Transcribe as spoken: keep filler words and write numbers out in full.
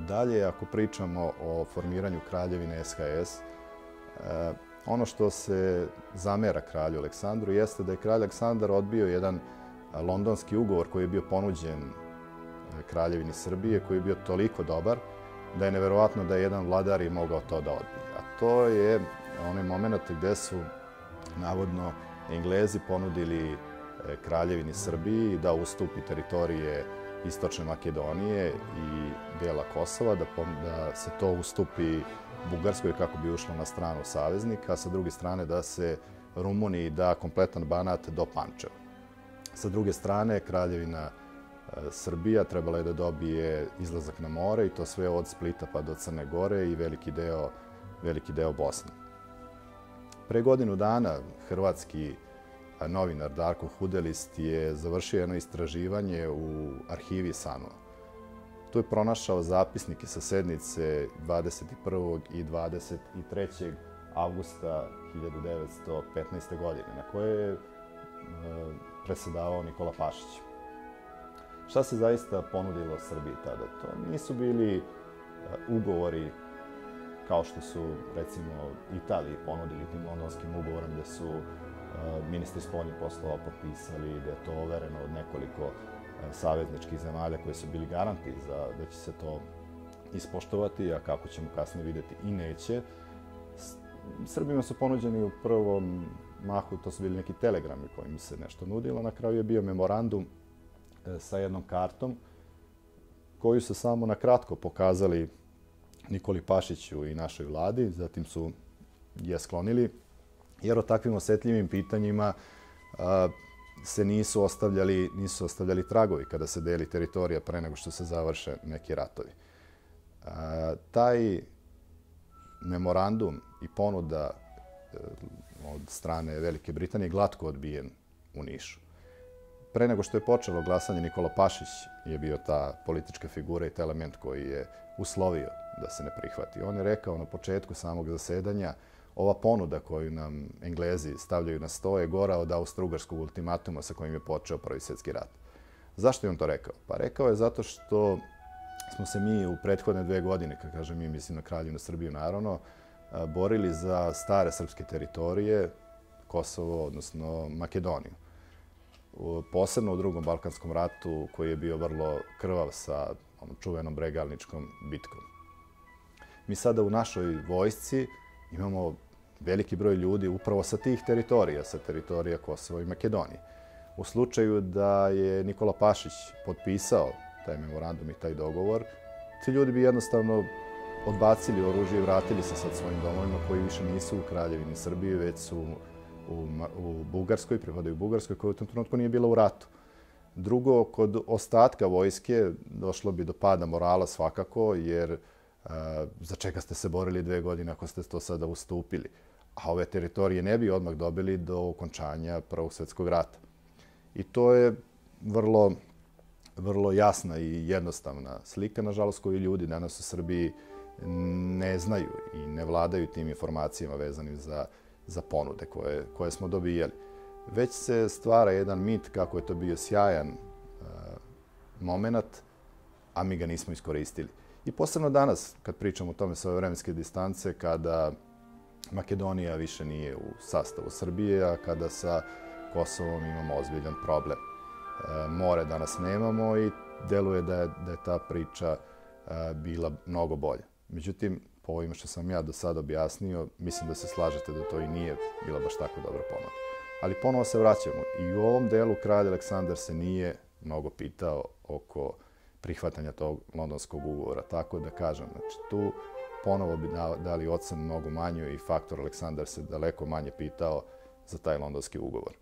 Dalje, ako pričamo o formiranju kraljevine S H S, ono što se zamera kralju Aleksandru jeste da je kralj Aleksandar odbio jedan londonski ugovor koji je bio ponuđen kraljevini Srbije, koji je bio toliko dobar da je neverovatno da je jedan vladar i mogao to da odbije. A to je onaj moment gde su navodno Englezi ponudili kraljevini Srbiji da ustupi teritorije Istočne Makedonije i dela Kosova, da se to ustupi Bugarskoj kako bi ušlo na stranu saveznika, a sa druge strane da se Rumuniji da kompletan Banat do Pančeva. Sa druge strane, kraljevina Srbija trebala je da dobije izlazak na more i to sve od Splita pa do Crne Gore i veliki deo, veliki deo Bosne. Pre godinu dana hrvatski novinar Darko Hudelist je završio jedno istraživanje u arhivi S A N U-a. Tu je pronašao zapisnike sa sednice dvadeset prvog i dvadeset trećeg avgusta hiljadu devetsto petnaeste. godine, na koje je predsedavao Nikola Pašić. Šta se zaista ponudilo Srbiji tada? To nisu bili ugovori kao što su, recimo, Italiji ponudili tim londonskim ugovorom, gde su ministri spoljnih poslova potpisali, da je to overeno od nekoliko savezničkih zemalja koje su bili garanti za da će se to ispoštovati, a kako ćemo kasnije vidjeti i neće. Srbima su ponuđeni u prvom mahu, to su bili neki telegrami kojim se nešto nudilo. Na kraju je bio memorandum sa jednom kartom koju su samo na kratko pokazali Nikoli Pašiću i našoj vladi, zatim su je sklonili, jer o takvim osetljivim pitanjima se nisu ostavljali, nisu ostavljali tragovi kada se deli teritorija pre nego što se završe neki ratovi. Taj memorandum i ponuda od strane Velike Britanije glatko odbijen u Nišu. Pre nego što je počelo glasanje, Nikola Pašić je bio ta politička figura i taj element koji je uslovio da se ne prihvati. On je rekao na početku samog zasedanja: ova ponuda koju nam Englezi stavljaju na sto je gora od austro-ugarskog ultimatuma sa kojim je počeo Prvi svjetski rat. Zašto je on to rekao? Pa rekao je zato što smo se mi u prethodne dve godine, kad kažem mi, mislim na Kraljevinu Srbiju naravno, borili za stare srpske teritorije, Kosovo, odnosno Makedoniju. Posebno u Drugom Balkanskom ratu, koji je bio vrlo krvav sa onom čuvenom Bregalničkom bitkom. Mi sada u našoj vojsci imamo veliki broj ljudi upravo sa tih teritorija, sa teritorija Kosova i Makedonije. U slučaju da je Nikola Pašić potpisao taj memorandum i taj dogovor, ti ljudi bi jednostavno odbacili oružje i vratili se sad svojim domovima koji više nisu u Kraljevini Srbije, već su u Bugarskoj, pripadaju Bugarskoj, koja u tom trenutku nije bila u ratu. Drugo, kod ostatka vojske došlo bi do pada morala svakako, jer za čega ste se borili dve godine ako ste to sada ustupili? A ove teritorije ne bi odmah dobili do okončanja Prvog svjetskog rata. I to je vrlo, vrlo jasna i jednostavna slika, nažalost, koju ljudi danas u Srbiji ne znaju i ne vladaju tim informacijama vezanim za, za ponude koje, koje smo dobijali. Već se stvara jedan mit kako je to bio sjajan uh, moment, a mi ga nismo iskoristili. I posebno danas, kad pričamo o tome sa ove vremenske distance, kada Makedonija više nije u sastavu Srbije, a kada sa Kosovom imamo ozbiljan problem. E, more danas nemamo i deluje da je, da je ta priča e, bila mnogo bolja. Međutim, po ovima što sam ja do sada objasnio, mislim da se slažete da to i nije bila baš tako dobra ponuda. Ali ponovo se vraćamo. I u ovom delu kralj Aleksandar se nije mnogo pitao oko prihvatanja tog londonskog ugovora. Tako da kažem, znači tu ponovo bi dali ocenu mnogo manju i faktor Aleksandar se daleko manje pitao za taj londonski ugovor.